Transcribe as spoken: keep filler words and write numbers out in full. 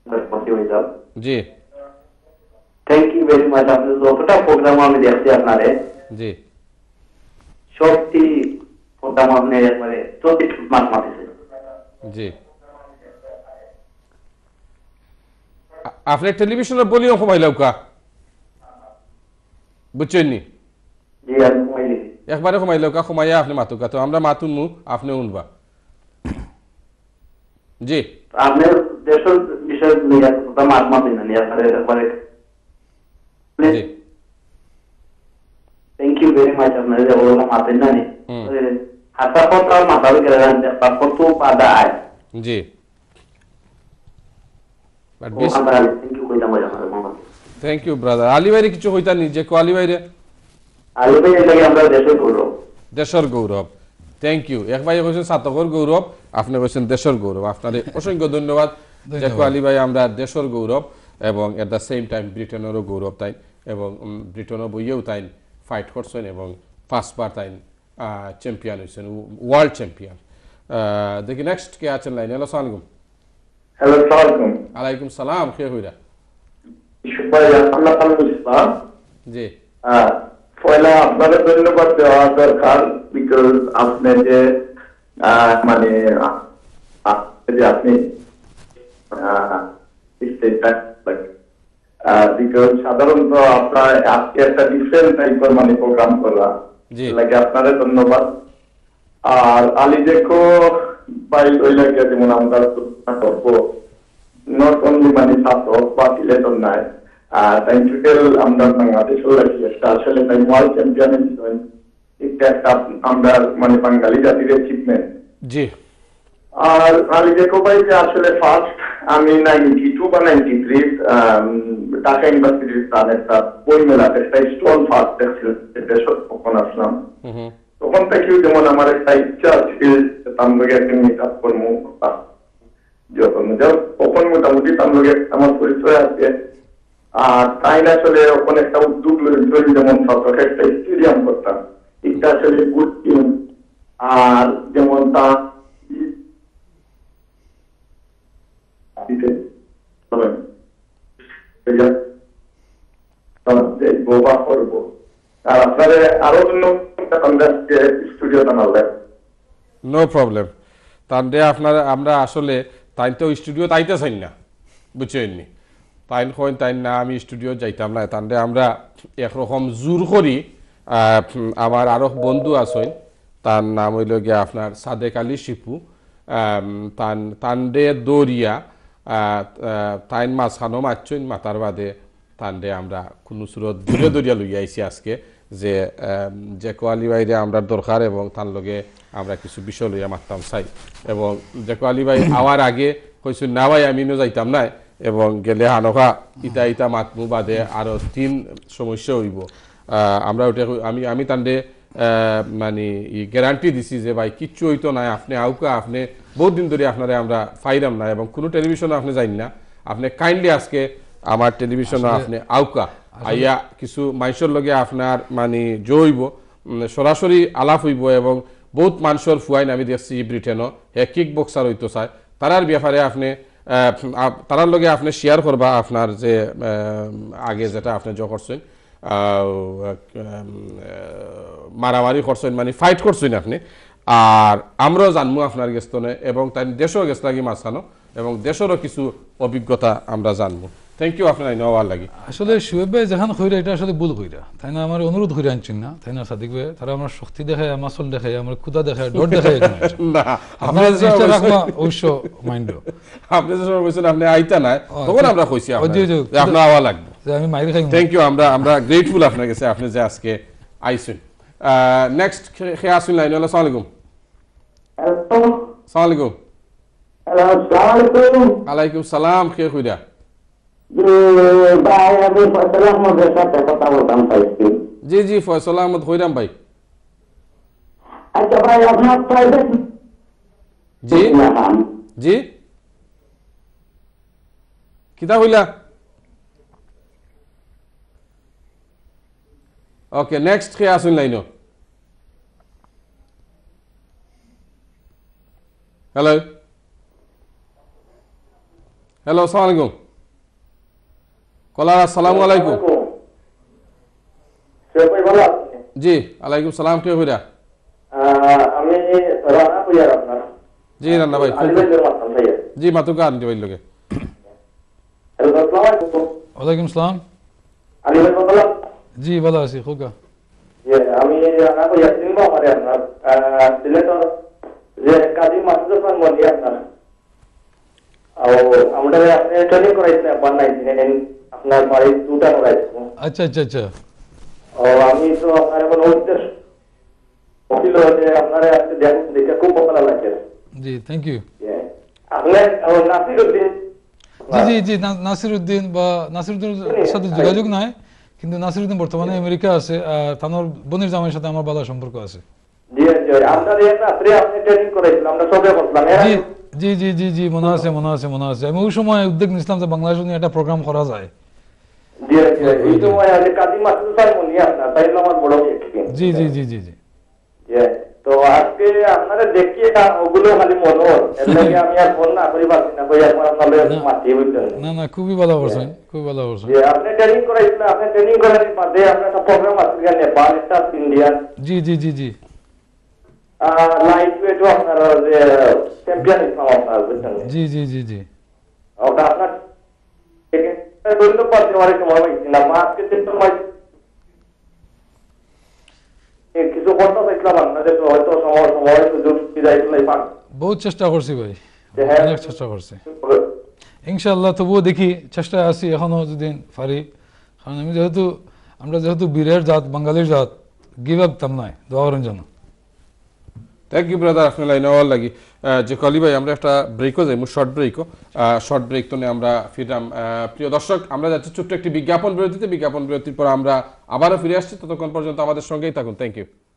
G thank you very much. আপনি যতটা programme আমি দেখছি আপনারে, জি সত্যি প্রোগ্রাম আপনি একবারে সত্যি মাত মাতিছে। জি আপনি টেলিভিশনের বলিও কমাইলাও কা বুঝছেন নি? জি আমি কমাইলি একবারে কমাইলাও কা, কমাইয়া আপনি মাতুকা, তো আমরা মাতুনমু আপনি উনবা। জি আপনি দেশের বিষয় নিয়ে কথা মাত মাতি না নিয়ে আপনার একবারে জি থ্যাংক ইউ ভেরি মাচ। আপনার যে বললাম মাতেন না নি হাতা পত্র মাথাবে গেলে পাসপোর্ট তো পাদা আয় জি বাট ও বেশ আমরা থ্যাংক ইউ কইতাম আপনার মামা। Thank you brother. আলী ভাইরে কিছু হইতা নি যে কো আলী ভাইরে আলু ভাই এর লাগে আমরা দেশের গৌরব। দেশের গৌরব, থ্যাংক ইউ। এক ভাই কইছেন সাতকর গৌরব, আপনি কইছেন দেশের গৌরব। আপনাদের অসংখ্য ধন্যবাদ জেকো আলী ভাই। আমরা দেশের গৌরব এবং এট দ্য সেম টাইম ব্রিটেনেরও গৌরব তাই, এবং ব্রিটেনও বইয়েও তাই ফাইট করছেন এবং ফার্স্টবার তাই চ্যাম্পিয়ন হয়েছেন, ওয়ার্ল্ড চ্যাম্পিয়ন। দেখি নেক্সট কে আছেন লাইনে। হ্যালো সালাম আলাইকুম। হ্যালো আসসালামু আলাইকুম সালাম, কে হইরা? সুপার আল্লাহ তাআলা জি হ্যাঁ পয়লা আপনাদের ধন্যবাদ দেওয়া দরকার, বিকজ আপনি যে মানে যে আপনি বিকজ সাধারণত আপনার আজকে একটা ডিফারেন্ট টাইপের মানে প্রোগ্রাম করা লাগে, আপনাদের ধন্যবাদ। আর আলী জেকো ভাই ওই লাগে যেমন আমরা নট অনলি মানে ছাত্র বা সিলেটর নাই, তাই টোটাল আমরা বাংলাদেশের লাগি একটা আসলে তাই ওয়ার্ল্ড চ্যাম্পিয়ন হয়েছেন, এটা একটা আমরা মানে বাঙালি জাতির অ্যাচিভমেন্ট। জি আর আলী জেকো ভাই যে আসলে ফার্স্ট আমি নাইনটি টু বা নাইনটি থ্রি ঢাকা ইউনিভার্সিটির তার একটা বই মেলাতে একটা স্টল ফার্স্ট দেখছিলেন, তখন আসলাম। তখন থেকেও যেমন আমার একটা ইচ্ছা ছিল তামলগে একটা মিট আপ করবো, যখন তখন মোটামুটি তামলগে আমার পরিচয় আছে। আর তাই না আসলে ওখানে একটা উদ্যোগ লইল, যেমন ছাত্রকে একটা স্টেডিয়াম করতাম, এটা আসলে গুড টিম। আর যেমন তা গোবা করবো। আর আপনাদের আরো জন্য স্টুডিও বানালেন, নো প্রবলেম। তাহলে আপনার আমরা আসলে তাই তো স্টুডিও তাইতে চাই না, বুঝছেন নি? তাই কইন তাই না আমি স্টুডিও যাইতাম না, তাহলে আমরা একরকম জোর করি। আমার আরো বন্ধু আছেন, তার নাম হইল গিয়া আপনার সাদেক আলী শিপু, তান তান্ডে দৌড়িয়া তাইন মাঝখানো মারছেন, মাতার বাদে তান্ডে আমরা কোনো সুরত দূরে দৌড়িয়া লইয়া আইছি আজকে যে জেকো আলী ভাইরে আমরা দরকার এবং তার লগে আমরা কিছু বিষয় লইয়া মারতাম চাই। এবং জেকো আলী ভাই আওয়ার আগে কইছেন না ভাই আমিও যাইতাম না, এবং গেলে হানকা ইটা ইটা মাতমু বাদে আরো তিন সমস্যা হইব। আমরা ওটা আমি আমি তান্ডে মানে গ্যারান্টি দিছি যে ভাই কিচ্ছু হইতো না, আপনি আউকা, আপনি বহুত দিন ধরে আপনারা আমরা ফাইরাম না এবং কোনো টেলিভিশনে আপনি যাইন না, আপনি কাইন্ডলি আজকে আমার টেলিভিশনে আপনি আউকা আইয়া কিছু মানুষের লগে আপনার মানে জইব, সরাসরি আলাপ হইব। এবং বহুত মানুষের ফুয়াইন আমি দেখছি ব্রিটেনও হে কিক বক্সার হইতো চায়, তারার ব্যাপারে আপনি তারার লগে আপনি শেয়ার করবা আপনার যে আগে যেটা আপনি জ করছেন মারামারি করছেন মানে ফাইট করছেন আপনি। আর আমরাও জানবো আপনার গেস্তনে এবং তাই দেশও গেছ লাগি মাঝখানো এবং দেশেরও কিছু অভিজ্ঞতা আমরা জানবো। থ্যাংক ইউ আপনার নেওয়ার লাগে। আসলে শুয়েব ভাই যেখান কইরা এটা আসলে ভুল কইরা, তাই না আমার অনুরোধ করে আনছেন না, তাই না সাদিক ভাই? তারা আমার শক্তি দেখায়, আমার আসল দেখায়, আমার ক্ষুদা দেখায়, ডর দেখায় না। আপনার জিনিসটা রাখবা অবশ্য মাইন্ড। আপনি যে সময় কইছেন আপনি আইতা নাই, তখন আমরা কইছি আপনার আওয়া লাগবে যে আমি মাইর খাই। থ্যাংক ইউ, আমরা আমরা গ্রেটফুল আপনার কাছে আপনি যে আজকে আইছেন। নেক্সট খেয়া আসুন লাইন। আসসালামু আলাইকুম। আসসালামু আলাইকুম। হ্যালো আসসালামু আলাইকুম। আলাইকুম সালাম, কে কইরা? ভাই আমি ফয়সাল আহমদের সাথে কথা বলতাম চাইছি। জি জি ফয়সাল আহমদ কইরাম ভাই। আচ্ছা ভাই আপনার প্রাইভেট জি জি কিতা হইলা? ওকে নেক্সট কে আসুন লাইনো। হ্যালো হ্যালো, আসসালামু আলাইকুম কলার, আসসালামু আলাইকুম। জি আলাইকুম সালাম, কে হইরা? আমি রানা কইয়ার আপনার জি রান্না ভাই, জি মাতুকা আনতে ভাই লোকে। ওয়ালাইকুম সালাম। আলী ভাই বললাম জি ভালো আছি খোকা। আমি রানা কইয়ার চিনব আমারে আপনার সিলেটর যে কাজী মাসুদ খান মন্ডি আপনার আমরা আপনি ট্রেনিং করাইছেন আপনার নাইনটিন আপনার বাড়ি দুটা করাইছেন। আচ্ছা আচ্ছা আচ্ছা। ও আমি তো আপনার এখন উদ্দেশ্য ছিল যে আপনারা আজকে দেখুন, দেখে খুব ভালো লাগছে। জি থ্যাংক ইউ। আপনি নাসিরউদ্দিন জি জি জি নাসিরউদ্দিন বা নাসিরউদ্দিনের সাথে যোগাযোগ নাই, কিন্তু নাসিরউদ্দিন বর্তমানে আমেরিকা আছে আর তানোর বোনের জামাইয়ের সাথে আমার ভালো সম্পর্ক আছে। জি জি আপনার এই রাত্রে আপনি ট্রেনিং করাইছিলেন, আমরা সবে বললাম। জি জি জি জি মনে আছে মনে আছে মনে আছে। আমি ওই সময় উদ্যোগ নিয়েছিলাম যে বাংলাদেশ নিয়ে একটা প্রোগ্রাম করা যায়। জি জি এই সময় আজ কাজী মাসুদ খান মন্ডি আপনার তাই আমার বড় এক্সপিরিয়েন্স। জি জি জি জি জি। তো আজকে আপনারা দেখিয়ে ওগুলো খালি মনোর এর লাগে আমি আর ফোন না করি পারছি না, কই এখন আপনাদের মাটি বুঝছেন। না না খুবই ভালো করছেন, খুবই ভালো করছেন। যে আপনি ট্রেনিং করাইছিলেন, আপনি ট্রেনিং করার বাদে আপনার একটা প্রোগ্রাম আছে গিয়ে নেপাল স্টার ইন্ডিয়ান। জি জি জি জি। লাইট ওয়েটও আপনার যে চ্যাম্পিয়নশিপ আপনার বুঝছেন। জি জি জি জি। ওটা আপনার দৈন্য পাঁচটি মারে সময় পাইছি না, আজকে চেষ্টা পাইছি কিছু করতে চাইছিলাম আপনাদের, হয়তো সময় সময় সুযোগ সুবিধা পান। বহুত চেষ্টা করছি ভাই, অনেক চেষ্টা করছি ইনশাআল্লাহ। তবুও দেখি চেষ্টায় আছি এখনো যদি পারি, কারণ আমি যেহেতু আমরা যেহেতু বীরের জাত, বাঙালির জাত, গিভ আপ তাম নাই, দোয়া করেন জানো। থ্যাংক ইউ ব্রাদার, আপনার লাইনে হওয়ার লাগি। যে কলি ভাই আমরা একটা ব্রেকও যাই, শর্ট ব্রেকও শর্ট ব্রেক তো আমরা ফিরলাম। প্রিয় দর্শক, আমরা যাচ্ছি ছোট্ট একটি বিজ্ঞাপন বিরতিতে। বিজ্ঞাপন বিরতির পর আমরা আবারও ফিরে আসছি, ততক্ষণ পর্যন্ত আমাদের সঙ্গেই থাকুন। Thank you.